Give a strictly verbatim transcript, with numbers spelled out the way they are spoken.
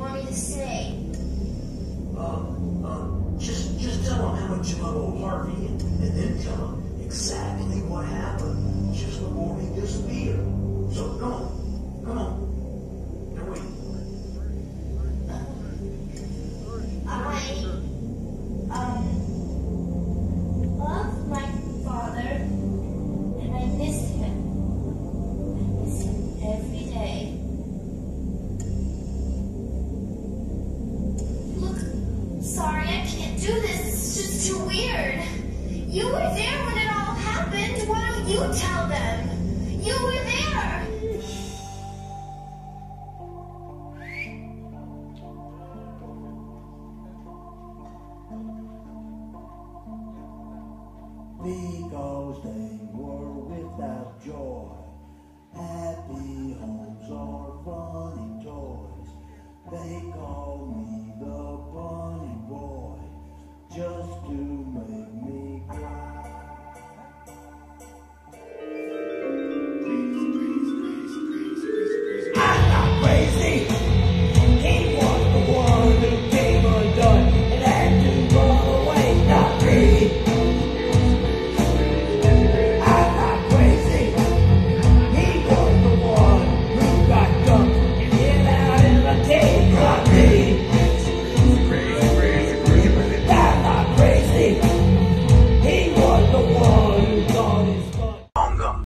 want me to say? Um, um, just, just tell them how much you love old Harvey, and, and then tell them exactly what happened just before he disappeared. So come on, come on. They're waiting. I, um, love my father, and I miss him. I miss him every day. Look, sorry, I can't do this. It's just too weird. You were there when it all happened. Why don't you tell them? You were there. Because they were without joy. Happy homes are funny toys. They call me the bunny.